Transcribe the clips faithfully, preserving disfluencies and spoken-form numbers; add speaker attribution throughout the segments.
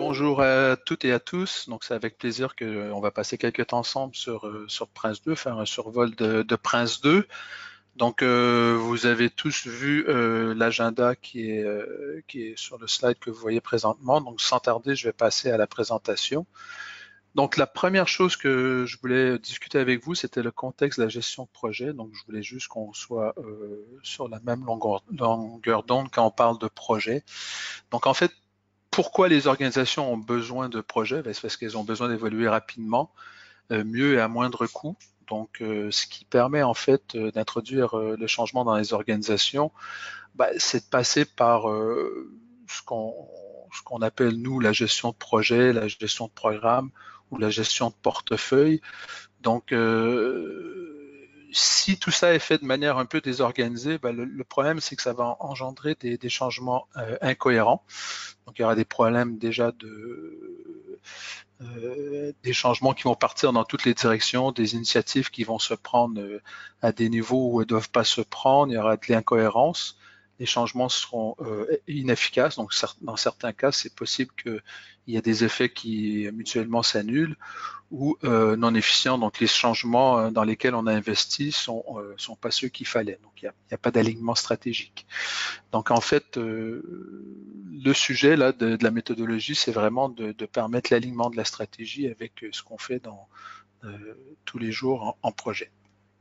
Speaker 1: Bonjour à toutes et à tous. Donc c'est avec plaisir qu'on va passer quelques temps ensemble sur, euh, sur Prince deux, faire un survol de, de Prince deux. Donc euh, vous avez tous vu euh, l'agenda qui est, euh, qui est sur le slide que vous voyez présentement. Donc sans tarder, je vais passer à la présentation. Donc la première chose que je voulais discuter avec vous, c'était le contexte de la gestion de projet. Donc je voulais juste qu'on soit euh, sur la même longueur, longueur d'onde quand on parle de projet. Donc en fait, pourquoi les organisations ont besoin de projets? Ben, c'est parce qu'elles ont besoin d'évoluer rapidement, euh, mieux et à moindre coût. Donc, euh, ce qui permet en fait euh, d'introduire euh, le changement dans les organisations, ben, c'est de passer par euh, ce qu'on ce qu'on appelle nous la gestion de projet, la gestion de programme ou la gestion de portefeuille. Donc, euh, si tout ça est fait de manière un peu désorganisée, ben, le, le problème c'est que ça va engendrer des, des changements euh, incohérents. Donc il y aura des problèmes déjà de euh, des changements qui vont partir dans toutes les directions, des initiatives qui vont se prendre euh, à des niveaux où elles ne doivent pas se prendre, il y aura de l'incohérence, les changements seront euh, inefficaces, donc dans certains cas, c'est possible qu'il y ait des effets qui mutuellement s'annulent ou euh, non efficients, donc les changements dans lesquels on a investi sont, euh, sont pas ceux qu'il fallait, donc il n'y a, a pas d'alignement stratégique. Donc en fait, euh, le sujet là de, de la méthodologie, c'est vraiment de, de permettre l'alignement de la stratégie avec ce qu'on fait dans euh, tous les jours en, en projet.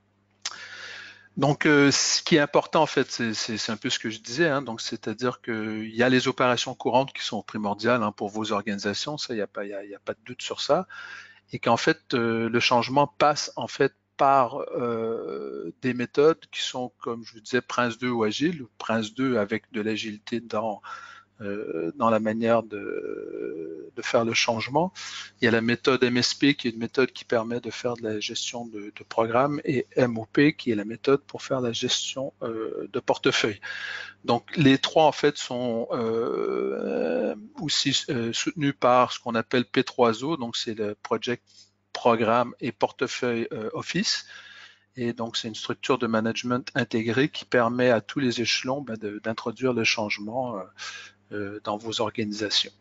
Speaker 1: Donc, euh, ce qui est important, en fait, c'est un peu ce que je disais, hein, donc c'est-à-dire qu'il y a les opérations courantes qui sont primordiales hein, pour vos organisations, ça, il n'y a, a, a pas de doute sur ça, et qu'en fait, euh, le changement passe en fait par euh, des méthodes qui sont, comme je vous disais, Prince deux ou Agile, ou Prince deux avec de l'agilité dans Euh, dans la manière de, de faire le changement. Il y a la méthode M S P qui est une méthode qui permet de faire de la gestion de, de programmes et M O P qui est la méthode pour faire la gestion euh, de portefeuille. Donc les trois en fait sont euh, aussi euh, soutenus par ce qu'on appelle P trois O, donc c'est le Project, Programme et Portefeuille euh, Office. Et donc, c'est une structure de management intégrée qui permet à tous les échelons ben, d'introduire le changement euh, euh, dans vos organisations.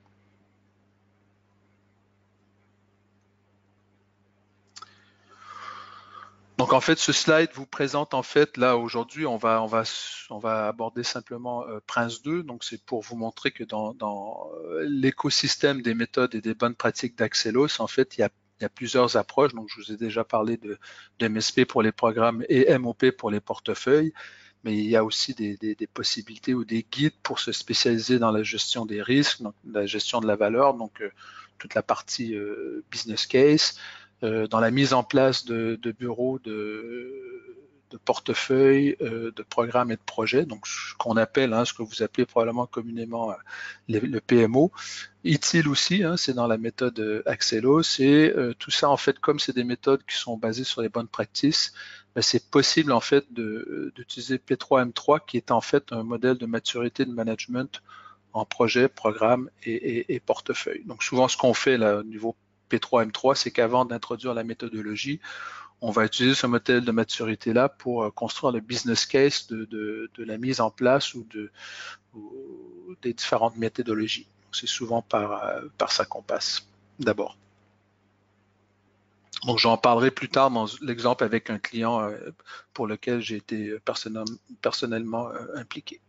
Speaker 1: Donc en fait, ce slide vous présente en fait là aujourd'hui, on va on va on va aborder simplement euh, Prince deux. Donc c'est pour vous montrer que dans, dans l'écosystème des méthodes et des bonnes pratiques d'Axelos, en fait, il y a il y a plusieurs approches. Donc je vous ai déjà parlé de, de M S P pour les programmes et M O P pour les portefeuilles. Mais il y a aussi des, des, des possibilités ou des guides pour se spécialiser dans la gestion des risques, donc la gestion de la valeur, donc euh, toute la partie euh, business case, euh, dans la mise en place de, de bureaux de, de portefeuille, euh, de programmes et de projets, donc ce qu'on appelle, hein, ce que vous appelez probablement communément euh, le, le P M O. I T I L aussi, hein, c'est dans la méthode Axelos, et euh, tout ça en fait, comme c'est des méthodes qui sont basées sur les bonnes pratiques, ben, c'est possible en fait d'utiliser P trois M trois qui est en fait un modèle de maturité de management en projet, programme et, et, et portefeuille. Donc souvent ce qu'on fait là, au niveau P trois M trois, c'est qu'avant d'introduire la méthodologie, on va utiliser ce modèle de maturité-là pour construire le business case de, de, de la mise en place ou, de, ou des différentes méthodologies. C'est souvent par, par ça qu'on passe d'abord. Donc, j'en parlerai plus tard dans l'exemple avec un client euh, pour lequel j'ai été personnel, personnellement euh, impliqué.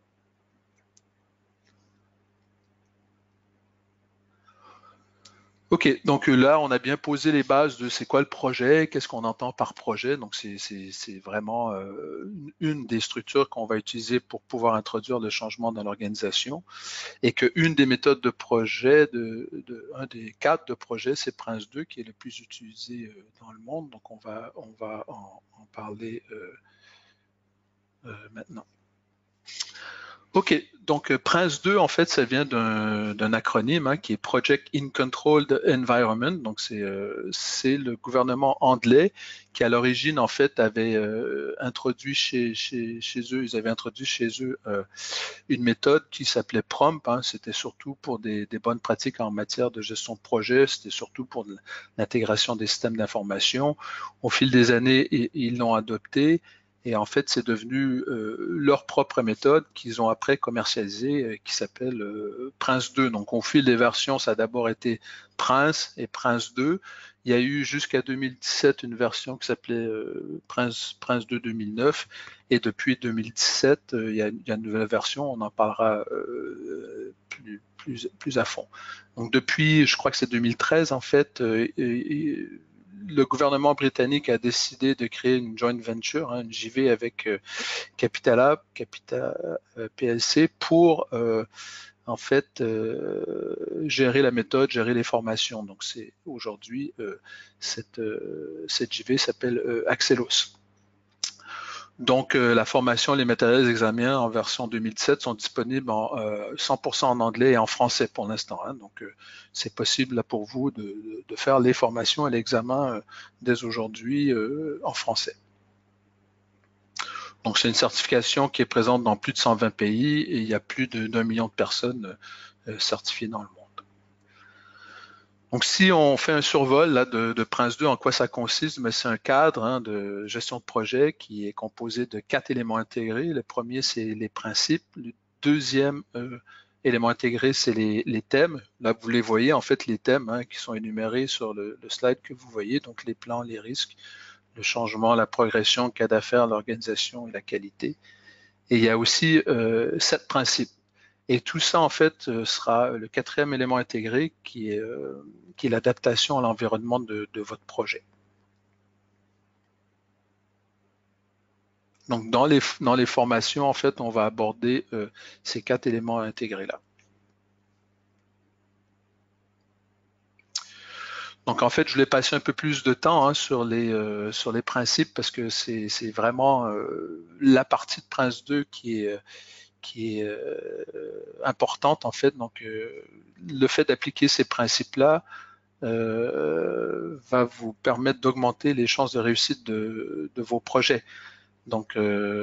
Speaker 1: OK, donc là, on a bien posé les bases de c'est quoi le projet, qu'est-ce qu'on entend par projet. Donc, c'est vraiment euh, une des structures qu'on va utiliser pour pouvoir introduire le changement dans l'organisation. Et qu'une des méthodes de projet, de, de, un des cadres de projet, c'est Prince deux qui est le plus utilisé euh, dans le monde. Donc, on va, on va en, en parler euh, euh, maintenant. OK, donc euh, Prince deux, en fait, ça vient d'un acronyme hein, qui est Project in Controlled Environment. Donc, c'est euh, le gouvernement anglais qui, à l'origine, en fait, avait euh, introduit chez, chez, chez eux, ils avaient introduit chez eux euh, une méthode qui s'appelait PROMP. Hein, c'était surtout pour des, des bonnes pratiques en matière de gestion de projet, c'était surtout pour l'intégration des systèmes d'information. Au fil des années, ils l'ont adopté. Et en fait, c'est devenu euh, leur propre méthode qu'ils ont après commercialisée, euh, qui s'appelle euh, Prince deux. Donc, au fil des versions, ça a d'abord été Prince et Prince deux. Il y a eu jusqu'à deux mille dix-sept une version qui s'appelait euh, Prince, Prince deux deux mille neuf. Et depuis deux mille dix-sept, euh, il, y a, il y a une nouvelle version. On en parlera euh, plus, plus, plus à fond. Donc, depuis, je crois que c'est deux mille treize, en fait, euh, et, le gouvernement britannique a décidé de créer une joint venture, hein, une J V avec euh, Capital Capital euh, P L C pour euh, en fait euh, gérer la méthode, gérer les formations. Donc c'est aujourd'hui euh, cette, euh, cette J V s'appelle euh, Axelos. Donc, euh, la formation, les matériels examens en version deux mille sept sont disponibles en, euh, cent pour cent en anglais et en français pour l'instant. Hein. Donc, euh, c'est possible là, pour vous de, de, faire les formations et l'examen euh, dès aujourd'hui euh, en français. Donc, c'est une certification qui est présente dans plus de cent vingt pays et il y a plus d'un million de personnes euh, certifiées dans le monde. Donc, si on fait un survol là, de, de Prince deux, en quoi ça consiste? C'est un cadre hein, de gestion de projet qui est composé de quatre éléments intégrés. Le premier, c'est les principes. Le deuxième euh, élément intégré, c'est les, les thèmes. Là, vous les voyez, en fait, les thèmes hein, qui sont énumérés sur le, le slide que vous voyez. Donc, les plans, les risques, le changement, la progression, le cas d'affaires, l'organisation et la qualité. Et il y a aussi euh, sept principes. Et tout ça, en fait, sera le quatrième élément intégré qui est, euh, qui est l'adaptation à l'environnement de, de votre projet. Donc, dans les, dans les formations, en fait, on va aborder euh, ces quatre éléments intégrés-là. Donc, en fait, je voulais passer un peu plus de temps hein, sur, les, euh, sur les principes parce que c'est vraiment euh, la partie de Prince deux qui est qui est euh, importante en fait. Donc, euh, le fait d'appliquer ces principes-là euh, va vous permettre d'augmenter les chances de réussite de, de vos projets. Donc,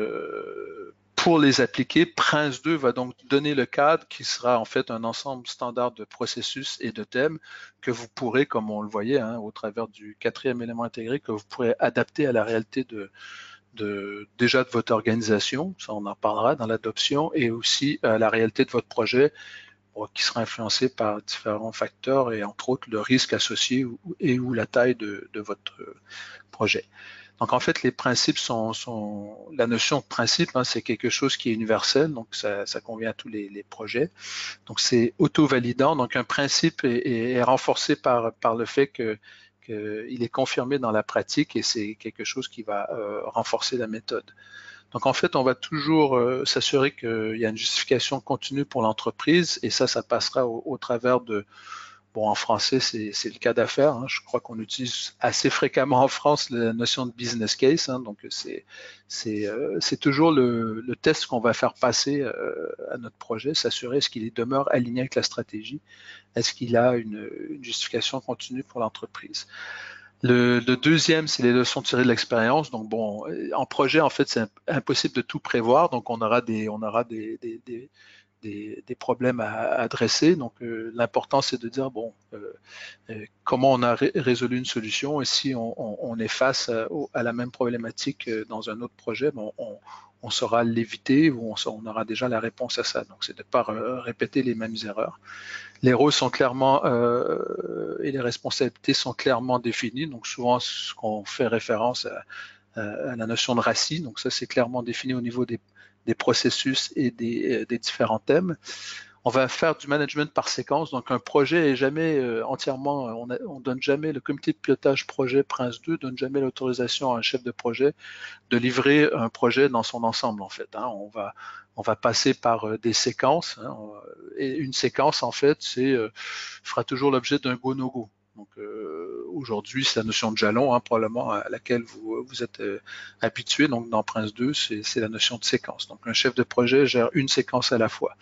Speaker 1: euh, pour les appliquer, Prince deux va donc donner le cadre qui sera en fait un ensemble standard de processus et de thèmes que vous pourrez, comme on le voyait hein, au travers du quatrième élément intégré, que vous pourrez adapter à la réalité de, de, déjà de votre organisation, ça on en parlera dans l'adoption, et aussi à la réalité de votre projet bon, qui sera influencé par différents facteurs et entre autres le risque associé ou, et ou la taille de, de votre projet. Donc en fait les principes sont, sont la notion de principe hein, c'est quelque chose qui est universel, donc ça, ça convient à tous les, les projets. Donc c'est auto-validant, donc un principe est, est, est renforcé par, par le fait que il est confirmé dans la pratique et c'est quelque chose qui va euh, renforcer la méthode. Donc en fait, on va toujours euh, s'assurer qu'il y a une justification continue pour l'entreprise et ça, ça passera au, au travers de, bon en français, c'est le cas d'affaires. Hein. Je crois qu'on utilise assez fréquemment en France la notion de business case. Hein. Donc c'est euh, toujours le, le test qu'on va faire passer euh, à notre projet, s'assurer est-ce qu'il demeure aligné avec la stratégie, est-ce qu'il a une, une justification continue pour l'entreprise. Le, le deuxième, c'est les leçons tirées de l'expérience. Donc bon, en projet, en fait, c'est impossible de tout prévoir. Donc on aura des, on aura des, des, des, des, des problèmes à adresser. Donc euh, l'important, c'est de dire bon, euh, euh, comment on a ré résolu une solution et si on, on, on est face à, à la même problématique dans un autre projet, bon, on, on saura l'éviter ou on, on aura déjà la réponse à ça. Donc c'est de ne pas répéter les mêmes erreurs. Les rôles sont clairement euh, et les responsabilités sont clairement définies. Donc souvent, ce qu'on fait référence à, à, la notion de R A C I. Donc ça, c'est clairement défini au niveau des, des processus et des, des différents thèmes. On va faire du management par séquence. Donc un projet est jamais euh, entièrement, on, a, on donne jamais, le comité de pilotage projet Prince deux donne jamais l'autorisation à un chef de projet de livrer un projet dans son ensemble en fait. Hein. On va on va passer par euh, des séquences hein, et une séquence en fait c'est euh, fera toujours l'objet d'un go no go. Donc euh, aujourd'hui c'est la notion de jalon hein, probablement à laquelle vous vous êtes euh, habitué. Donc dans Prince deux c'est la notion de séquence. Donc un chef de projet gère une séquence à la fois.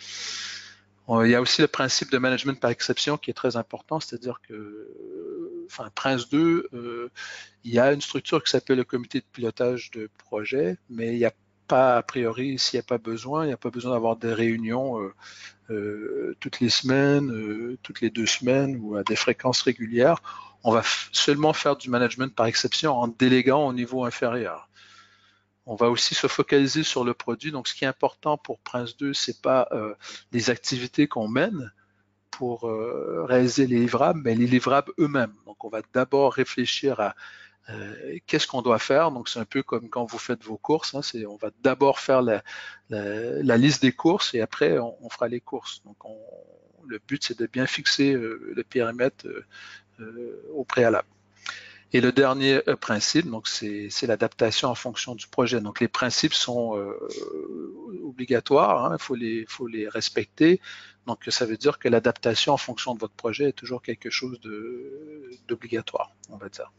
Speaker 1: Il y a aussi le principe de management par exception qui est très important, c'est-à-dire que enfin, Prince deux, euh, il y a une structure qui s'appelle le comité de pilotage de projet, mais il n'y a pas, a priori, s'il n'y a pas besoin, il n'y a pas besoin d'avoir des réunions euh, euh, toutes les semaines, euh, toutes les deux semaines ou à des fréquences régulières. On va seulement faire du management par exception en déléguant au niveau inférieur. On va aussi se focaliser sur le produit. Donc, ce qui est important pour Prince deux, c'est pas euh, les activités qu'on mène pour euh, réaliser les livrables, mais les livrables eux-mêmes. Donc, on va d'abord réfléchir à euh, qu'est-ce qu'on doit faire. Donc, c'est un peu comme quand vous faites vos courses. Hein, c'est, on va d'abord faire la, la, la liste des courses et après, on, on fera les courses. Donc, on, le but, c'est de bien fixer euh, le périmètre euh, euh, au préalable. Et le dernier euh, principe, donc c'est, c'est l'adaptation en fonction du projet. Donc les principes sont euh, obligatoires, hein, il faut les, faut les respecter. Donc ça veut dire que l'adaptation en fonction de votre projet est toujours quelque chose de, d'obligatoire, on va dire.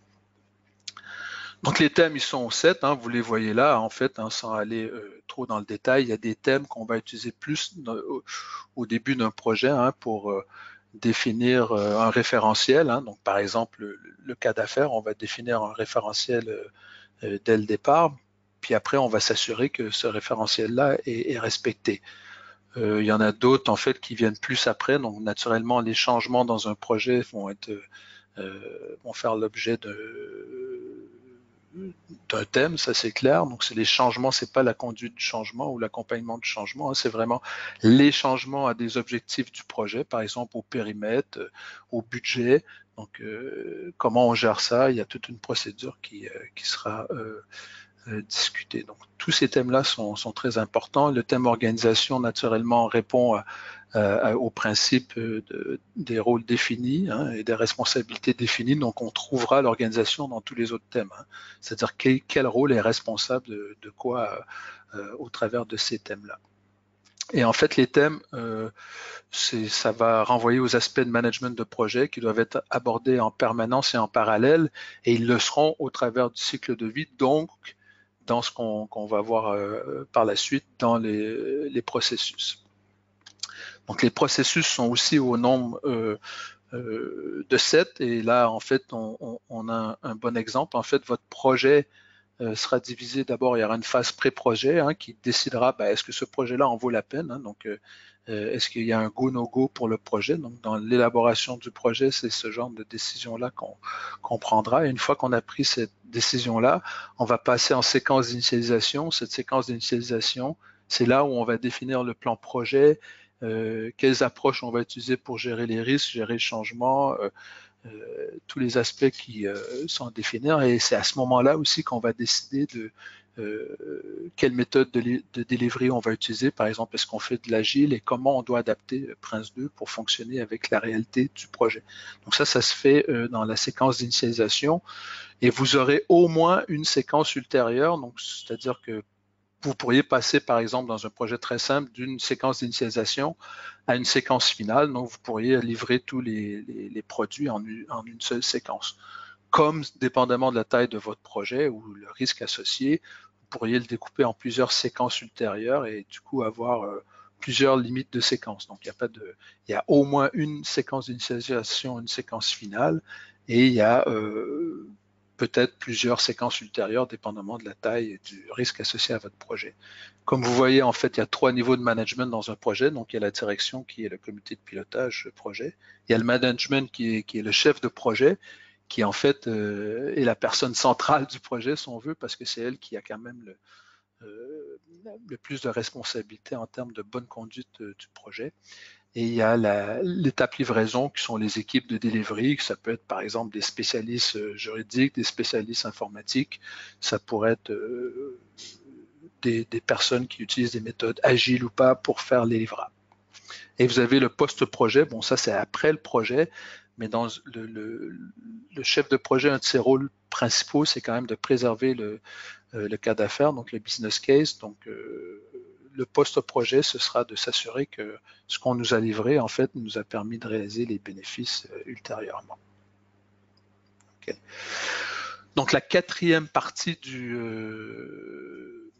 Speaker 1: Donc les thèmes, ils sont sept, hein, vous les voyez là, en fait, hein, sans aller euh, trop dans le détail. Il y a des thèmes qu'on va utiliser plus dans, au, au début d'un projet hein, pour euh, définir euh, un référentiel. Hein. Donc par exemple, le, le cas d'affaires, on va définir un référentiel euh, euh, dès le départ, puis après on va s'assurer que ce référentiel-là est, est respecté. Euh, il y en a d'autres en fait qui viennent plus après, donc naturellement les changements dans un projet vont être euh, vont faire l'objet de d'un thème, ça c'est clair. Donc c'est les changements, c'est pas la conduite du changement ou l'accompagnement du changement, hein, c'est vraiment les changements à des objectifs du projet, par exemple au périmètre, euh, au budget. Donc euh, comment on gère ça? Il y a toute une procédure qui, euh, qui sera euh, euh, discutée. Donc tous ces thèmes-là sont, sont très importants. Le thème organisation, naturellement, répond à, Euh, au principe de, des rôles définis hein, et des responsabilités définies. Donc, on trouvera l'organisation dans tous les autres thèmes. Hein. C'est-à-dire quel, quel rôle est responsable de, de quoi euh, au travers de ces thèmes-là. Et en fait, les thèmes, euh, c'est, ça va renvoyer aux aspects de management de projet qui doivent être abordés en permanence et en parallèle, et ils le seront au travers du cycle de vie, donc dans ce qu'on, qu'on va voir euh, par la suite dans les, les processus. Donc les processus sont aussi au nombre euh, euh, de sept et là en fait on, on, on a un, un, bon exemple. En fait votre projet euh, sera divisé d'abord, il y aura une phase pré-projet hein, qui décidera ben, est-ce que ce projet-là en vaut la peine. Hein, donc euh, est-ce qu'il y a un go no go pour le projet. Donc dans l'élaboration du projet, c'est ce genre de décision-là qu'on qu'on prendra. Et une fois qu'on a pris cette décision-là, on va passer en séquence d'initialisation. Cette séquence d'initialisation, c'est là où on va définir le plan projet. Euh, quelles approches on va utiliser pour gérer les risques, gérer le changement, euh, euh, tous les aspects qui euh, sont à définir. Et c'est à ce moment-là aussi qu'on va décider de euh, quelle méthode de, de delivery on va utiliser. Par exemple, est-ce qu'on fait de l'agile et comment on doit adapter Prince deux pour fonctionner avec la réalité du projet. Donc ça, ça se fait euh, dans la séquence d'initialisation. Et vous aurez au moins une séquence ultérieure, donc c'est-à-dire que vous pourriez passer, par exemple, dans un projet très simple, d'une séquence d'initialisation à une séquence finale. Donc, vous pourriez livrer tous les, les, les produits en, en une seule séquence. Comme, dépendamment de la taille de votre projet ou le risque associé, vous pourriez le découper en plusieurs séquences ultérieures et du coup avoir euh, plusieurs limites de séquences. Donc, il y a pas de, il y a au moins une séquence d'initialisation, une séquence finale, et il y a euh, peut-être plusieurs séquences ultérieures, dépendamment de la taille et du risque associé à votre projet. Comme vous voyez, en fait, il y a trois niveaux de management dans un projet. Donc, il y a la direction qui est le comité de pilotage projet. Il y a le management qui est, qui est le chef de projet, qui en fait euh, est la personne centrale du projet, si on veut, parce que c'est elle qui a quand même le, euh, le plus de responsabilité en termes de bonne conduite euh, du projet. Et il y a la, l'étape livraison qui sont les équipes de delivery, ça peut être par exemple des spécialistes juridiques, des spécialistes informatiques, ça pourrait être euh, des, des personnes qui utilisent des méthodes agiles ou pas pour faire les livrables. Et vous avez le post-projet, bon ça c'est après le projet, mais dans le, le, le chef de projet, un de ses rôles principaux, c'est quand même de préserver le, euh, le cas d'affaires, donc le business case, donc euh, le post-projet, ce sera de s'assurer que ce qu'on nous a livré, en fait, nous a permis de réaliser les bénéfices euh, ultérieurement. Okay. Donc, la quatrième partie du, euh,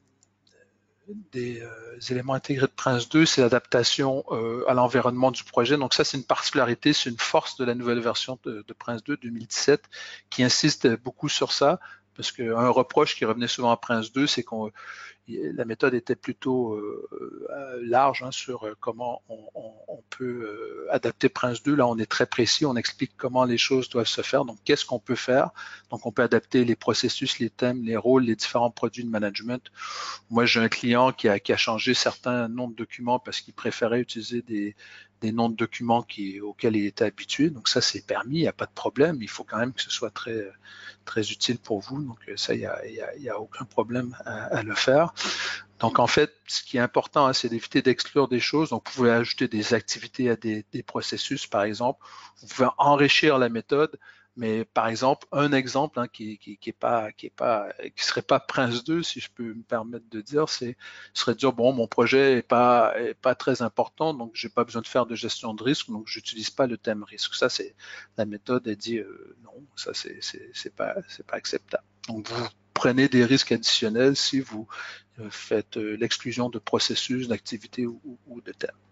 Speaker 1: des euh, éléments intégrés de Prince deux, c'est l'adaptation euh, à l'environnement du projet. Donc, ça, c'est une particularité, c'est une force de la nouvelle version de, de Prince deux deux mille dix-sept qui insiste beaucoup sur ça, parce qu'un reproche qui revenait souvent à Prince deux, c'est qu'on la méthode était plutôt euh, large hein, sur comment on, on, on, peut euh, adapter Prince deux. Là, on est très précis, on explique comment les choses doivent se faire. Donc, qu'est-ce qu'on peut faire? Donc, on peut adapter les processus, les thèmes, les rôles, les différents produits de management. Moi, j'ai un client qui a, qui a changé certains noms de documents parce qu'il préférait utiliser des, des noms de documents qui, auxquels il était habitué. Donc, ça, c'est permis, il n'y a pas de problème. Il faut quand même que ce soit très, très utile pour vous. Donc, ça, il n'y a, il y a, il y a aucun problème à, à le faire. Donc, en fait, ce qui est important, hein, c'est d'éviter d'exclure des choses. Donc, vous pouvez ajouter des activités à des, des processus, par exemple. Vous pouvez enrichir la méthode, mais par exemple, un exemple hein, qui, qui, qui est pas, qui est pas, qui serait pas Prince deux, si je peux me permettre de dire, c'est serait de dire bon, mon projet est pas, est pas très important, donc j'ai pas besoin de faire de gestion de risque, donc j'utilise pas le thème risque. Ça, c'est la méthode. Elle dit euh, non, ça c'est, c'est, c'est pas, c'est pas acceptable. Donc, vous prenez des risques additionnels si vous faites l'exclusion de processus, d'activités ou, ou de thèmes.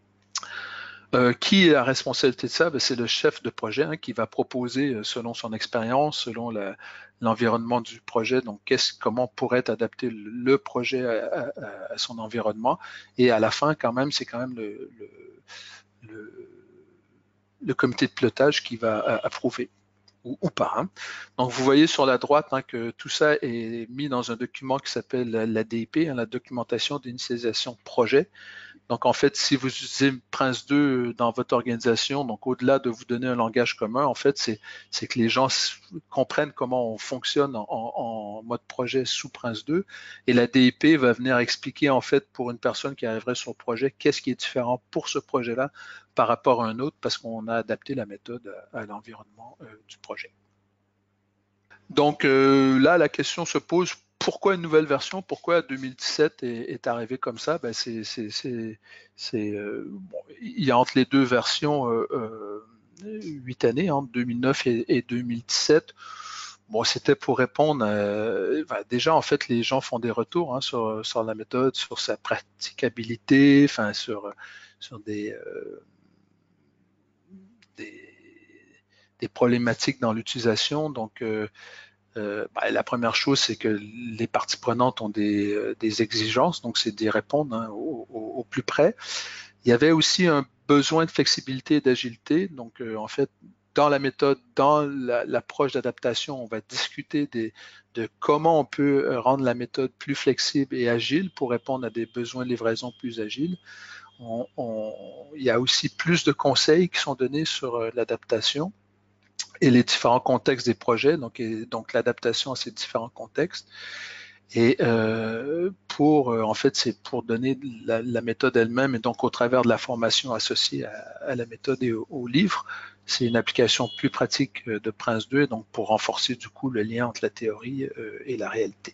Speaker 1: Euh, qui est la responsabilité de ça? Ben, c'est le chef de projet hein, qui va proposer selon son expérience, selon l'environnement du projet, donc comment pourrait être adapté le, le projet à, à, à, son environnement. Et à la fin, quand même, c'est quand même le, le, le, le comité de pilotage qui va approuver. Ou, ou pas. Hein. Donc, vous voyez sur la droite hein, que tout ça est mis dans un document qui s'appelle la D I P, hein, la documentation d'initialisation de projet. Donc, en fait, si vous utilisez Prince deux dans votre organisation, donc au-delà de vous donner un langage commun, en fait, c'est que les gens comprennent comment on fonctionne en, en, en mode projet sous Prince deux. Et la D I P va venir expliquer, en fait, pour une personne qui arriverait sur le projet, qu'est-ce qui est différent pour ce projet-là par rapport à un autre, parce qu'on a adapté la méthode à, à l'environnement euh, du projet. Donc euh, là, la question se pose, pourquoi une nouvelle version? Pourquoi deux mille dix-sept est, est arrivé comme ça? Ben c'est, c'est, c'est, c'est, euh, bon, il y a entre les deux versions euh, euh, huit années, entre deux mille neuf et, et deux mille dix-sept. Bon, c'était pour répondre à, ben déjà, en fait, les gens font des retours hein, sur, sur la méthode, sur sa praticabilité, enfin, sur, sur des, euh, des, des problématiques dans l'utilisation. Donc, euh, Euh, ben, la première chose, c'est que les parties prenantes ont des, euh, des exigences, donc c'est d'y répondre hein, au, au, au plus près. Il y avait aussi un besoin de flexibilité et d'agilité. Donc, euh, en fait, dans la méthode, dans l'approche la, d'adaptation, on va discuter des, de comment on peut rendre la méthode plus flexible et agile pour répondre à des besoins de livraison plus agiles. On, on, il y a aussi plus de conseils qui sont donnés sur euh, l'adaptation et les différents contextes des projets, donc, donc l'adaptation à ces différents contextes. Et euh, pour, euh, en fait, c'est pour donner la, la méthode elle-même, et donc au travers de la formation associée à, à la méthode et au, au livre, c'est une application plus pratique de Prince deux, donc pour renforcer du coup le lien entre la théorie euh, et la réalité.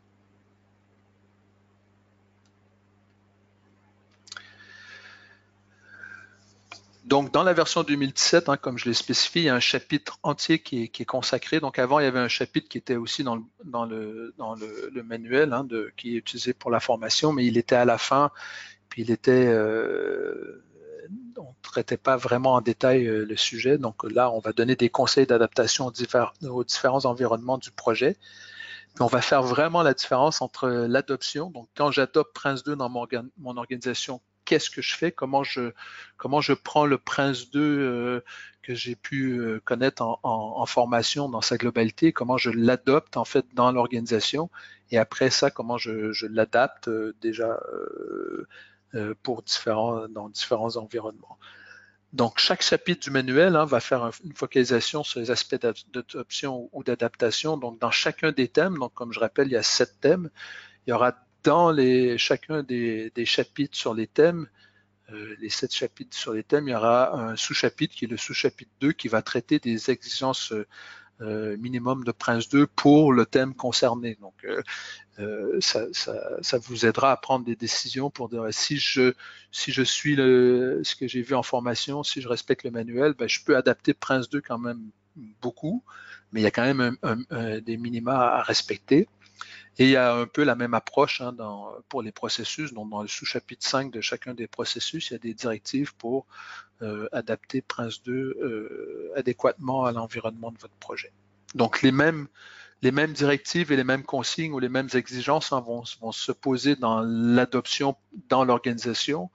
Speaker 1: Donc, dans la version deux mille dix-sept, hein, comme je l'ai spécifié, il y a un chapitre entier qui est, qui est consacré. Donc, avant, il y avait un chapitre qui était aussi dans le, dans le, dans le, le manuel, hein, de, qui est utilisé pour la formation, mais il était à la fin, puis il était, euh, on ne traitait pas vraiment en détail euh, le sujet. Donc là, on va donner des conseils d'adaptation aux, divers, aux différents environnements du projet. Puis on va faire vraiment la différence entre l'adoption. Donc, quand j'adopte Prince deux dans mon, organ, mon organisation, qu'est-ce que je fais? Comment je, comment je prends le Prince deux euh, que j'ai pu euh, connaître en, en, en formation dans sa globalité? Comment je l'adopte en fait dans l'organisation? Et après ça, comment je, je l'adapte euh, déjà euh, euh, pour différents, dans différents environnements? Donc, chaque chapitre du manuel hein, va faire une focalisation sur les aspects d'adoption ou d'adaptation. Donc, dans chacun des thèmes, donc comme je rappelle, il y a sept thèmes, il y aura dans les, chacun des, des chapitres sur les thèmes, euh, les sept chapitres sur les thèmes, il y aura un sous-chapitre qui est le sous-chapitre deux qui va traiter des exigences euh, minimum de Prince deux pour le thème concerné. Donc, euh, Euh, ça, ça, ça vous aidera à prendre des décisions pour dire si je, si je suis le, ce que j'ai vu en formation, si je respecte le manuel, ben, je peux adapter Prince deux quand même beaucoup, mais il y a quand même un, un, un, des minima à respecter. Et il y a un peu la même approche hein, dans, pour les processus. Donc, dans le sous-chapitre cinq de chacun des processus, il y a des directives pour euh, adapter Prince deux euh, adéquatement à l'environnement de votre projet. Donc, les mêmes les mêmes directives et les mêmes consignes ou les mêmes exigences hein, vont, vont se poser dans l'adoption dans l'organisation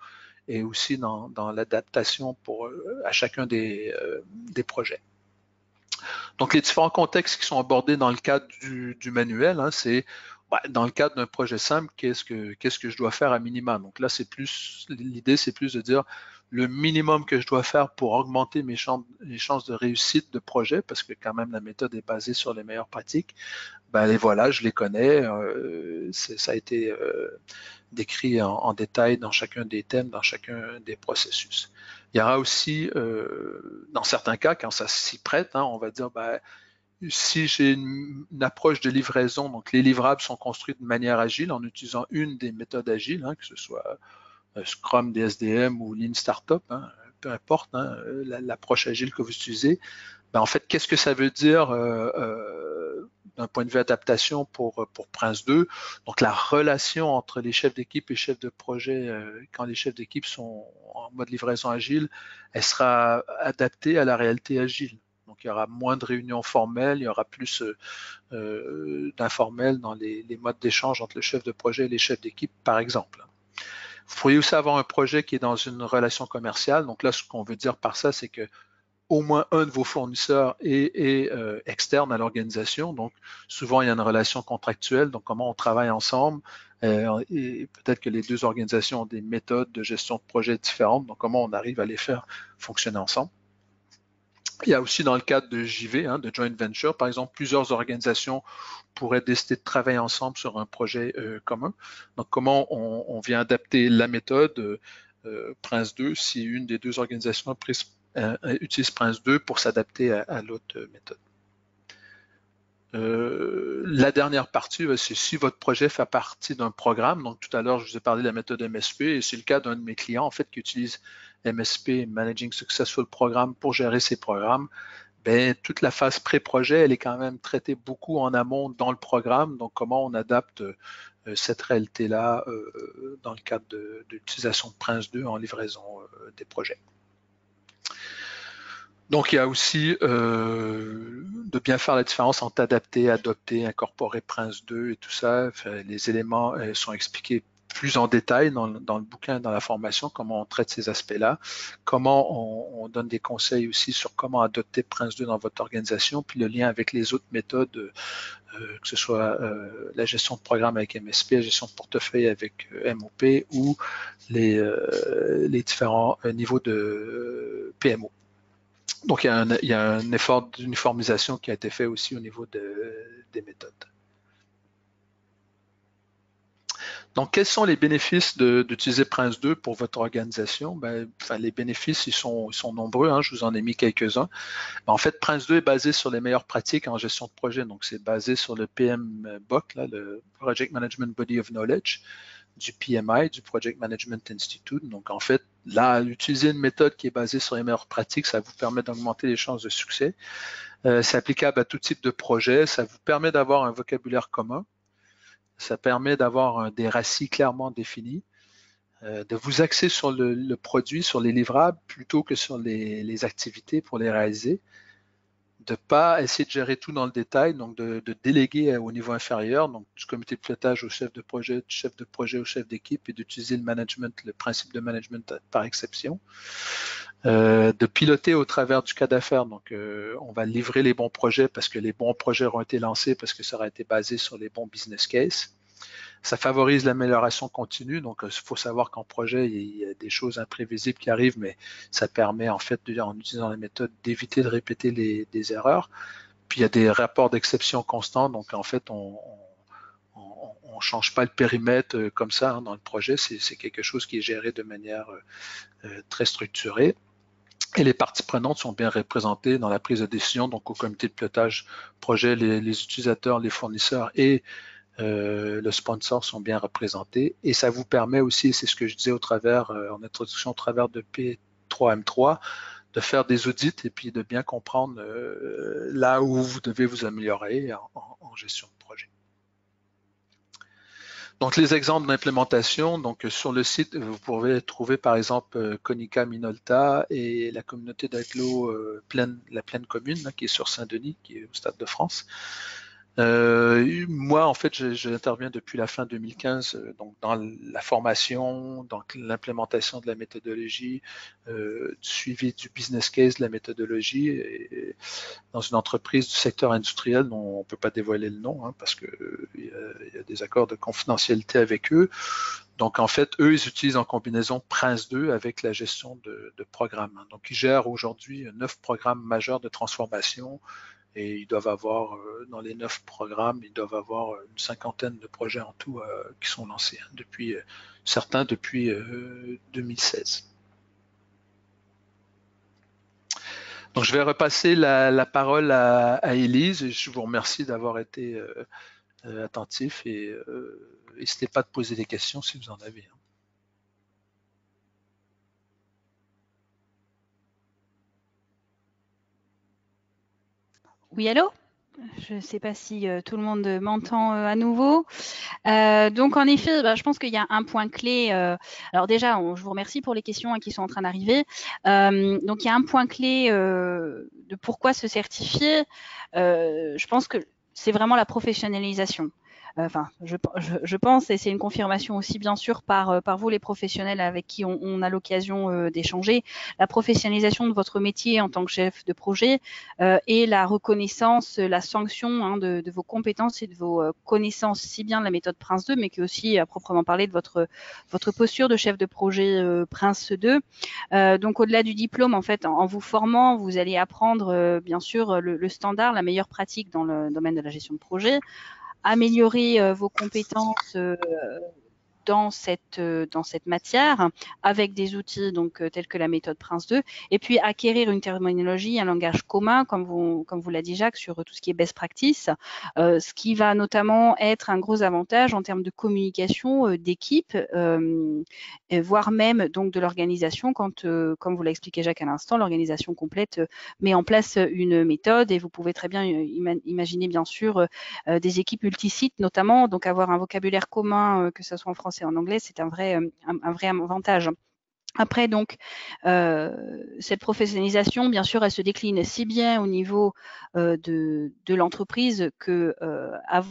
Speaker 1: et aussi dans, dans l'adaptation pour euh, à chacun des, euh, des projets. Donc, les différents contextes qui sont abordés dans le cadre du, du manuel, hein, c'est ouais, dans le cadre d'un projet simple, qu'est-ce que qu'est-ce que je dois faire à minima. Donc là, c'est plus l'idée, c'est plus de dire le minimum que je dois faire pour augmenter mes chances, les chances de réussite de projet, parce que quand même la méthode est basée sur les meilleures pratiques. Ben les voilà, je les connais. Euh, ça a été euh, décrit en, en détail dans chacun des thèmes, dans chacun des processus. Il y aura aussi, euh, dans certains cas, quand ça s'y prête, hein, on va dire, ben, si j'ai une, une, approche de livraison, donc les livrables sont construits de manière agile en utilisant une des méthodes agiles, hein, que ce soit euh, Scrum, D S D M ou Lean Startup, hein, peu importe hein, l'approche agile que vous utilisez, ben, en fait, qu'est-ce que ça veut dire euh, euh, d'un point de vue adaptation pour, pour Prince deux? Donc, la relation entre les chefs d'équipe et chefs de projet, euh, quand les chefs d'équipe sont en mode livraison agile, elle sera adaptée à la réalité agile. Donc, il y aura moins de réunions formelles, il y aura plus euh, d'informels dans les, les modes d'échange entre le chef de projet et les chefs d'équipe, par exemple. Vous pourriez aussi avoir un projet qui est dans une relation commerciale. Donc là, ce qu'on veut dire par ça, c'est que au moins un de vos fournisseurs est, est euh, externe à l'organisation. Donc, souvent, il y a une relation contractuelle. Donc, comment on travaille ensemble. Euh, et peut-être que les deux organisations ont des méthodes de gestion de projet différentes. Donc, comment on arrive à les faire fonctionner ensemble. Il y a aussi dans le cadre de J V, hein, de joint venture, par exemple, plusieurs organisations pourraient décider de travailler ensemble sur un projet euh, commun. Donc, comment on, on vient adapter la méthode euh, Prince deux si une des deux organisations prise, euh, utilise Prince deux pour s'adapter à, à l'autre méthode. Euh, la dernière partie, c'est si votre projet fait partie d'un programme. Donc, tout à l'heure, je vous ai parlé de la méthode M S P et c'est le cas d'un de mes clients, en fait, qui utilise M S P, Managing Successful Program, pour gérer ses programmes. Ben, toute la phase pré-projet, elle est quand même traitée beaucoup en amont dans le programme. Donc, comment on adapte euh, cette réalité-là euh, dans le cadre de, de l'utilisation de Prince deux en livraison euh, des projets. Donc, il y a aussi euh, de bien faire la différence entre adapter, adopter, incorporer Prince deux et tout ça. Les éléments euh, sont expliqués plus en détail dans, dans le bouquin, dans la formation, comment on traite ces aspects-là, comment on, on donne des conseils aussi sur comment adopter Prince deux dans votre organisation, puis le lien avec les autres méthodes, euh, que ce soit euh, la gestion de programme avec M S P, la gestion de portefeuille avec euh, M O P ou les, euh, les différents euh, niveaux de P M O. Donc, il y, a un, il y a un effort d'uniformisation qui a été fait aussi au niveau de, des méthodes. Donc, quels sont les bénéfices d'utiliser Prince deux pour votre organisation? Ben, enfin, les bénéfices, ils sont, ils sont nombreux, hein, je vous en ai mis quelques-uns. Ben, en fait, Prince deux est basé sur les meilleures pratiques en gestion de projet. Donc, c'est basé sur le P M B O C, là, le Project Management Body of Knowledge, du P M I, du Project Management Institute. Donc, en fait, là, utiliser une méthode qui est basée sur les meilleures pratiques, ça vous permet d'augmenter les chances de succès. Euh, c'est applicable à tout type de projet. Ça vous permet d'avoir un vocabulaire commun. Ça permet d'avoir des racis clairement définis, euh, de vous axer sur le, le produit, sur les livrables, plutôt que sur les, les activités pour les réaliser. De ne pas essayer de gérer tout dans le détail, donc de, de déléguer au niveau inférieur, donc du comité de pilotage au chef de projet, du chef de projet au chef d'équipe, et d'utiliser le management, le principe de management par exception. Euh, de piloter au travers du cas d'affaires, donc euh, on va livrer les bons projets parce que les bons projets auront été lancés, parce que ça aura été basé sur les bons business cases. Ça favorise l'amélioration continue, donc il faut savoir qu'en projet, il y a des choses imprévisibles qui arrivent, mais ça permet en fait, en utilisant la méthode, d'éviter de répéter les, des erreurs. Puis il y a des rapports d'exception constants, donc en fait, on ne change pas le périmètre comme ça hein, dans le projet, c'est quelque chose qui est géré de manière euh, très structurée. Et les parties prenantes sont bien représentées dans la prise de décision, donc au comité de pilotage projet, les, les utilisateurs, les fournisseurs et Euh, le sponsor sont bien représentés et ça vous permet aussi, c'est ce que je disais au travers, euh, en introduction au travers de P trois M trois, de faire des audits et puis de bien comprendre euh, là où vous devez vous améliorer en, en, en gestion de projet. Donc les exemples d'implémentation, donc sur le site, vous pouvez trouver par exemple Konica Minolta et la communauté d'agglo euh, Plaine, la Plaine Commune, là, qui est sur Saint-Denis, qui est au Stade de France. Euh, moi, en fait, j'interviens depuis la fin deux mille quinze, euh, donc dans la formation, dans l'implémentation de la méthodologie, euh, du suivi du business case de la méthodologie, et, et dans une entreprise du secteur industriel dont on ne peut pas dévoiler le nom, hein, parce qu'il y, y a des accords de confidentialité avec eux. Donc, en fait, eux, ils utilisent en combinaison Prince deux avec la gestion de, de programmes. Donc, ils gèrent aujourd'hui neuf programmes majeurs de transformation. Et ils doivent avoir, euh, dans les neuf programmes, ils doivent avoir une cinquantaine de projets en tout euh, qui sont lancés, hein, depuis, euh, certains depuis euh, deux mille seize. Donc je vais repasser la, la parole à, à Élise, et je vous remercie d'avoir été euh, euh, attentif, et euh, n'hésitez pas de poser des questions si vous en avez.
Speaker 2: Oui, allô? Je ne sais pas si euh, tout le monde m'entend euh, à nouveau. Euh, donc, en effet, bah, je pense qu'il y a un point clé. Euh, alors déjà, on, je vous remercie pour les questions hein, qui sont en train d'arriver. Euh, donc, il y a un point clé euh, de pourquoi se certifier. Euh, je pense que c'est vraiment la professionnalisation. Enfin, je, je, je pense, et c'est une confirmation aussi bien sûr par, par vous les professionnels avec qui on, on a l'occasion euh, d'échanger, la professionnalisation de votre métier en tant que chef de projet euh, et la reconnaissance, la sanction hein, de, de vos compétences et de vos euh, connaissances, si bien de la méthode Prince deux, mais que aussi à proprement parler de votre, votre posture de chef de projet euh, Prince deux. Euh, donc au-delà du diplôme, en fait, en, en vous formant, vous allez apprendre euh, bien sûr le, le standard, la meilleure pratique dans le domaine de la gestion de projet, améliorer euh, vos compétences euh, dans cette, euh, dans cette matière avec des outils donc, euh, tels que la méthode Prince deux, et puis acquérir une terminologie, un langage commun, comme vous, comme vous l'a dit Jacques, sur tout ce qui est best practice, euh, ce qui va notamment être un gros avantage en termes de communication euh, d'équipe, euh, voire même donc de l'organisation, quand, euh, comme vous l'a expliqué Jacques à l'instant, l'organisation complète euh, met en place une méthode, et vous pouvez très bien ima imaginer bien sûr euh, des équipes multisites notamment, donc avoir un vocabulaire commun, euh, que ce soit en français en anglais, c'est un vrai, un, un vrai avantage. Après, donc, euh, cette professionnalisation, bien sûr, elle se décline si bien au niveau euh, de, de l'entreprise que euh, à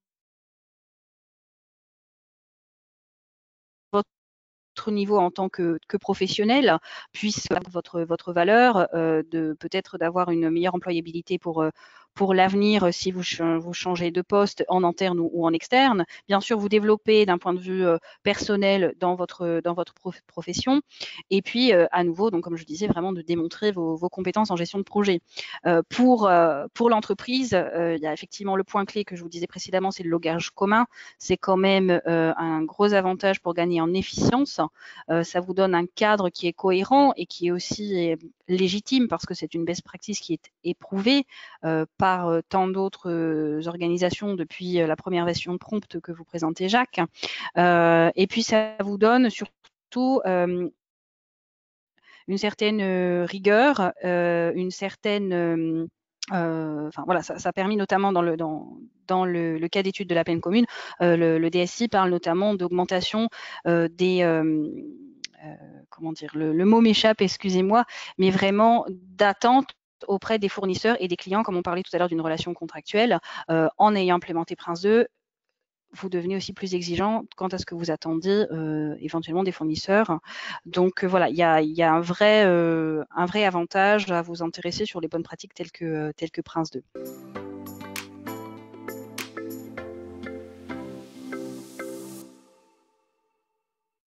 Speaker 2: votre niveau en tant que, que professionnel, puisse votre, votre valeur euh, de peut-être d'avoir une meilleure employabilité pour euh, pour l'avenir si vous, vous changez de poste en interne ou, ou en externe. Bien sûr, vous développez d'un point de vue euh, personnel dans votre, dans votre prof, profession. Et puis, euh, à nouveau, donc, comme je disais, vraiment de démontrer vos, vos compétences en gestion de projet. Euh, pour euh, pour l'entreprise, euh, il y a effectivement le point clé que je vous disais précédemment, c'est le langage commun. C'est quand même euh, un gros avantage pour gagner en efficience. Euh, ça vous donne un cadre qui est cohérent et qui est aussi légitime parce que c'est une best practice qui est éprouvée euh, par euh, tant d'autres euh, organisations depuis euh, la première version de Prompt que vous présentez Jacques. Euh, et puis ça vous donne surtout euh, une certaine rigueur, euh, une certaine euh, Euh, enfin voilà, ça, ça a permis notamment dans le dans dans le, le cas d'étude de la peine commune, euh, le, le D S I parle notamment d'augmentation euh, des euh, euh, comment dire, le, le mot m'échappe, excusez-moi, mais vraiment d'attente auprès des fournisseurs et des clients, comme on parlait tout à l'heure d'une relation contractuelle, euh, en ayant implémenté Prince deux. Vous devenez aussi plus exigeant quant à ce que vous attendez euh, éventuellement des fournisseurs. Donc euh, voilà, il y a, y a un, vrai, euh, un vrai avantage à vous intéresser sur les bonnes pratiques telles que, telles que Prince deux.